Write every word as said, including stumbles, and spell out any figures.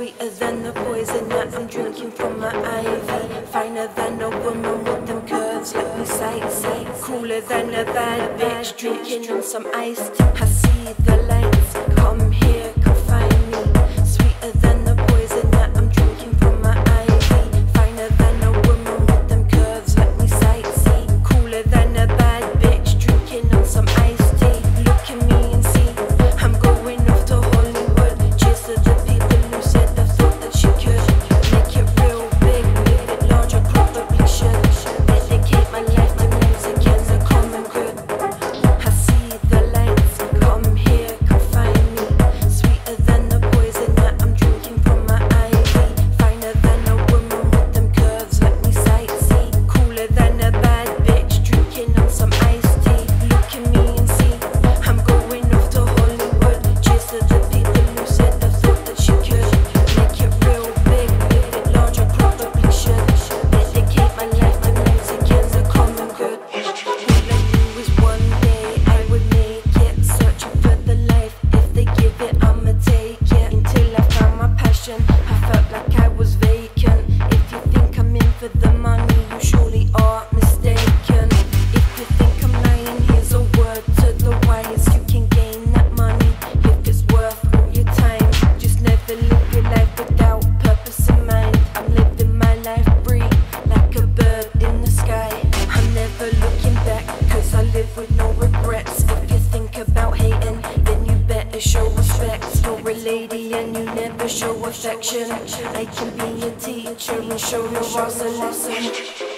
Sweeter than the poison that I'm drinking from my ivy. Finer than a woman with them curves, let me say, say. Cooler than a bad bitch drinking on some iced tea. I see the lights, come here, come find me. Sweeter than the poison that I'm drinking from my ivy. Finer than a woman with them curves, let me say, say. Cooler than a bad bitch drinking on some iced tea. Look at me and see, I'm going off to Hollywood. Cheers to the people who said they thought that she could make it real big, make it large, I probably should dedicate my life to music and the common good. I see the lights, come here, come find me. Sweeter than the poison that I'm drinking from my ivy. Finer than a woman with them curves, let me sight see. Cooler than a bad bitch drinking on some iced tea. Look at me and see, I'm going off to Hollywood. Cheers to the people who said they thought that she could make it real big, make it large, I probably should dedicate my life to music and the common good. All I knew was one day I would make it, searching for the life. If they give it, I'ma take it. Until I found my passion, I felt like I was vacant. If you think I'm in for the money, you surely are mistaken. If you think I'm lying, here's a word to the wise. You can gain that money if it's worth all your time. Just never live your life without purpose in mind. I'm living my life free, like a bird in the sky. I'm never looking back, cause I live with no regrets. If you think about hating, then you better show respect. You're a lady and you never show affection. I can be a teacher and show your ass a lesson.